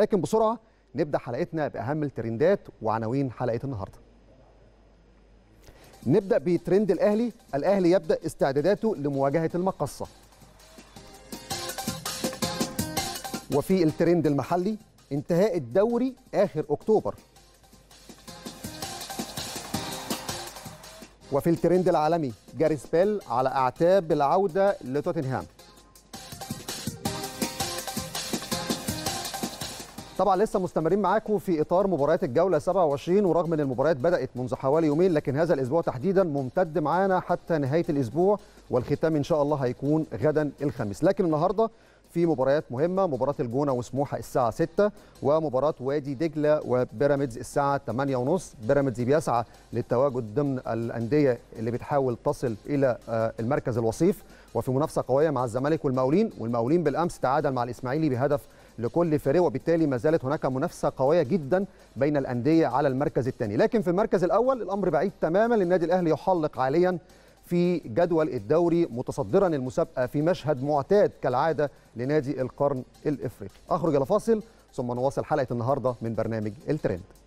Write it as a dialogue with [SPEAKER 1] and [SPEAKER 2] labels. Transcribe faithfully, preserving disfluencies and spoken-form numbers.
[SPEAKER 1] لكن بسرعه نبدا حلقتنا باهم الترندات وعناوين حلقه النهارده. نبدا بترند الاهلي، الاهلي يبدا استعداداته لمواجهه المقصه. وفي الترند المحلي انتهاء الدوري اخر اكتوبر. وفي الترند العالمي جاريث بيل على اعتاب العوده لتوتنهام. طبعا لسه مستمرين معاكم في اطار مباريات الجوله سبعة وعشرين، ورغم ان المباريات بدات منذ حوالي يومين لكن هذا الاسبوع تحديدا ممتد معانا حتى نهايه الاسبوع، والختام ان شاء الله هيكون غدا الخميس. لكن النهارده في مباريات مهمه، مباراه الجونه وسموحه الساعه ستة، ومباراه وادي دجله وبيراميدز الساعه ثمانية وثلاثين. بيراميدز بيسعى للتواجد ضمن الانديه اللي بتحاول تصل الى المركز الوصيف، وفي منافسه قويه مع الزمالك والمقاولين، والمقاولين بالامس تعادل مع الاسماعيلي بهدف لكل فريق، وبالتالي ما زالت هناك منافسه قويه جدا بين الانديه على المركز الثاني. لكن في المركز الاول الامر بعيد تماما، للنادي الاهلي يحلق عاليا في جدول الدوري متصدرا المسابقه في مشهد معتاد كالعاده لنادي القرن الافريقي. اخرج الى فاصل ثم نواصل حلقه النهارده من برنامج الترند.